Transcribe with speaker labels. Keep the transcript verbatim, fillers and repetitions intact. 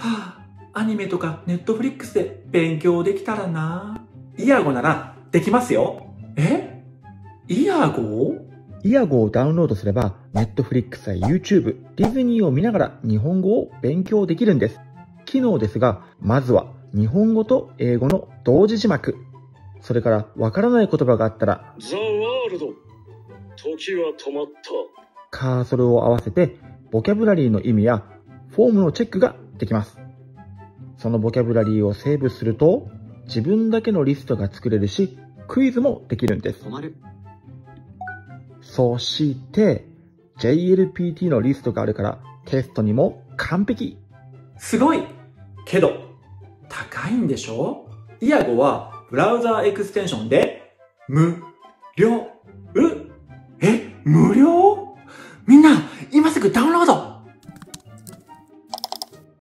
Speaker 1: はあ、アニメとかネットフリックスで勉強できたらな。イヤゴならできますよ。え？イヤゴ？
Speaker 2: イヤゴをダウンロードすれば、ネットフリックスや YouTube、ディズニーを見ながら日本語を勉強できるんです。機能ですが、まずは日本語と英語の同時字幕。それからわからない言葉があったら、
Speaker 3: ザ・ワールド、時は止まった。
Speaker 2: カーソルを合わせて、ボキャブラリーの意味やフォームのチェックができます。そのボキャブラリーをセーブすると、自分だけのリストが作れるし、クイズもできるんです。
Speaker 4: 止まる。
Speaker 2: そして、ジェイエルピーティー のリストがあるから、テストにも完璧。
Speaker 1: すごい。けど、高いんでしょ？イヤゴはブラウザーエクステンションで、無料。え、無料？みんな、今すぐダウンロード